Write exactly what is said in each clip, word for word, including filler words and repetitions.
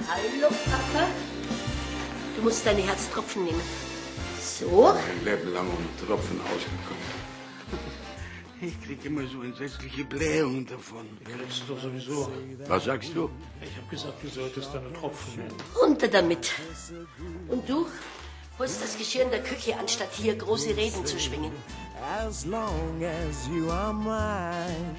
Hallo, Papa. Du musst deine Herztropfen nehmen. So. Mein Leben lang um Tropfen ausgekommen. Ich krieg immer so entsetzliche Blähungen davon. Die kriegst du doch sowieso. Was sagst du? Ich hab gesagt, du solltest deine Tropfen nehmen. Runter damit. Und du holst das Geschirr in der Küche, anstatt hier große Reden zu schwingen. As long as you are mine.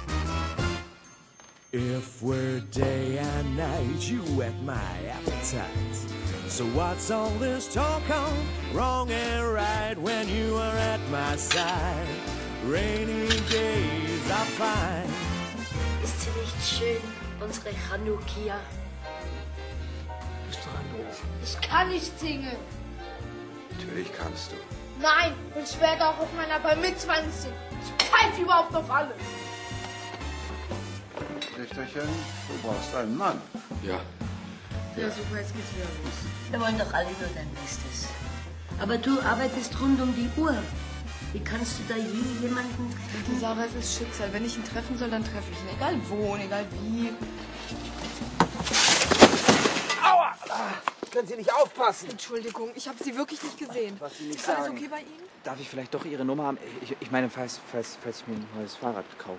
If we're day and night, you whet my appetite. So what's all this talk of wrong and right when you are at my side? Rainy days are fine. Ist sie nicht schön, unsere Chanukia? Bist dran, doof. Ich kann nicht singen. Natürlich kannst du. Nein, und ich werde auch auf meiner Bar Mitzwa singen. Ich pfeife überhaupt auf alles. Töchterchen, du brauchst einen Mann. Ja. Ja, super, jetzt geht's wieder los. Wir wollen doch alle nur dein Bestes. Aber du arbeitest rund um die Uhr. Wie kannst du da je jemanden treffen? Die Sarah, es ist Schicksal. Wenn ich ihn treffen soll, dann treffe ich ihn. Egal wo und egal wie. Aua! Können Sie nicht aufpassen? Entschuldigung, ich habe Sie wirklich nicht gesehen. Was Sie nicht Ist alles sagen. okay bei Ihnen? Darf ich vielleicht doch Ihre Nummer haben? Ich, ich meine, falls, falls, falls ich mir ein neues Fahrrad kaufe.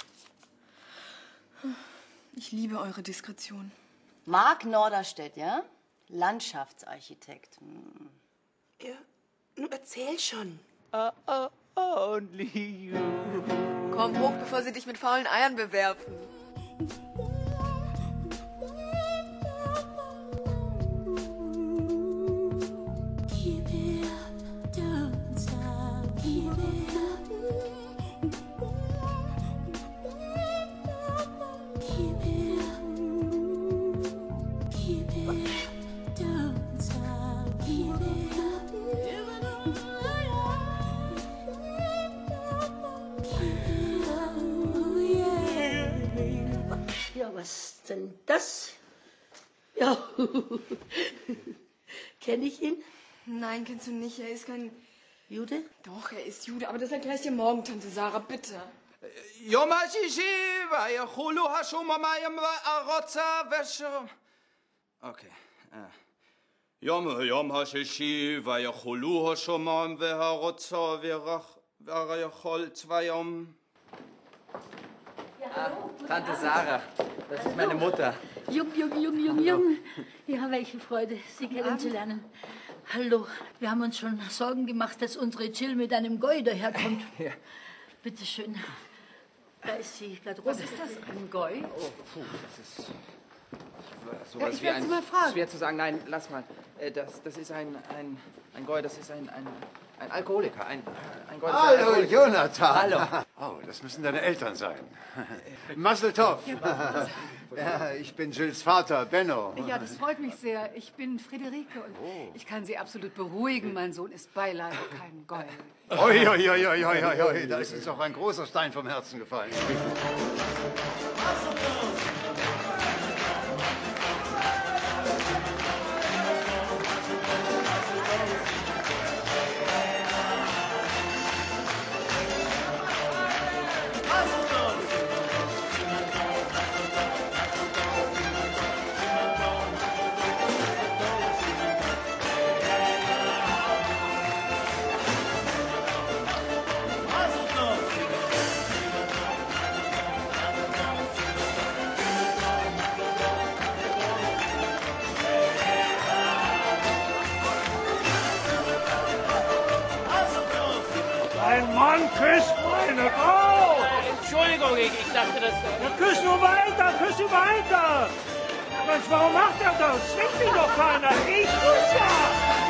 Ich liebe eure Diskretion. Marc Norderstedt, ja? Landschaftsarchitekt. Hm. Ja, nun erzähl schon. Oh, oh, only you. Komm hoch, bevor sie dich mit faulen Eiern bewerfen. Ja, was denn das? Ja, kenne ich ihn? Nein, kennst du nicht. Er ist kein Jude? Doch, er ist Jude. Aber das erkläre ich dir morgen, Tante Sarah, bitte. יום השישי ויחולו השוממים והארצה ושר... אוקיי. יום יום השישי ויחולו השוממים והארצה ויחול zwei יום... Ah, Tante Sarah, das ist meine Mutter. Jung, jung, jung, jung, jung. Ja, welche Freude, Sie kennenzulernen. Hallo, wir haben uns schon Sorgen gemacht, dass unsere Jill mit einem Goy daherkommt. Ja. Bitte schön. Da ist sie, Garderobe. Was ist das, ein Goy? Oh, puh, das ist sowas Ja, ich wie werde ein... Sie mal fragen. Schwer zu sagen, nein, lass mal. Äh, Das, das ist ein, ein, ein Goy, das ist ein, ein, ein Alkoholiker. Ein, ein Goy, das ist ein Hallo, Alkoholiker. Jonathan. Hallo. Oh, das müssen deine Eltern sein. Mazel tov. Ja, ich bin Jills Vater, Benno. Ja, das freut mich sehr. Ich bin Friederike und ich kann Sie absolut beruhigen. Mein Sohn ist beileibe kein Goy. Oi, oi, oi, oi, oi, oi, da ist uns auch ein großer Stein vom Herzen gefallen. Ein Mann küsst meine Frau! Entschuldigung, ich, ich dachte, das... Ja, küss nur weiter, küss ihn weiter! Mensch, warum macht er das? Schmeckt ihn doch keiner! Ich muss ja!